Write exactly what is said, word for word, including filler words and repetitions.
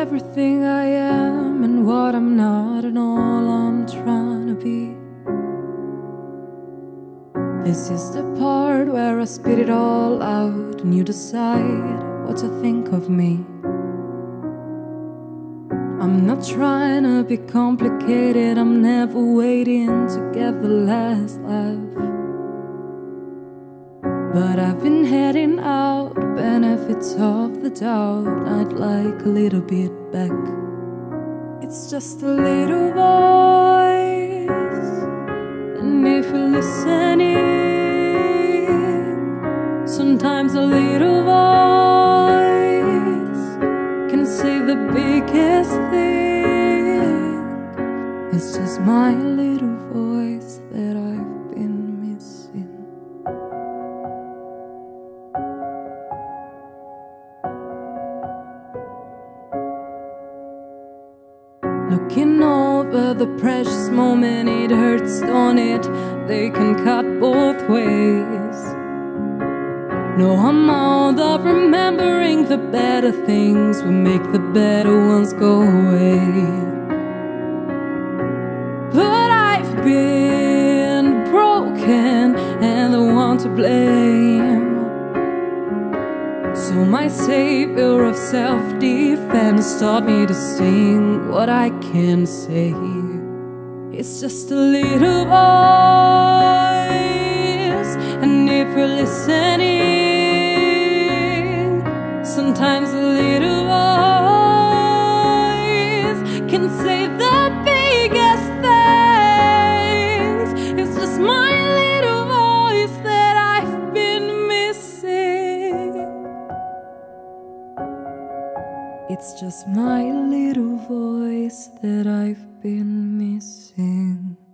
everything I am and what I'm not and all I'm trying to be. This is the part where I spit it all out and you decide what to think of me. I'm not trying to be complicated, I'm never waiting to get the last laugh. But I've been heading out, benefits of the doubt, I'd like a little bit back. It's just a little voice, and if you're listening, sometimes a little voice can say the biggest thing. It's just my little voice that I've been missing. Looking over the precious moment, it hurts, don't it? They can cut both ways. No amount of remembering the better things will make the better ones go away. But I've been broken and the one to blame. So my savior of self-defense taught me to sing what I can say. It's just a little voice, and if you're listening, sometimes a little voice can say the biggest things. It's just my little voice that I've been missing. It's just my little voice that I've been missing.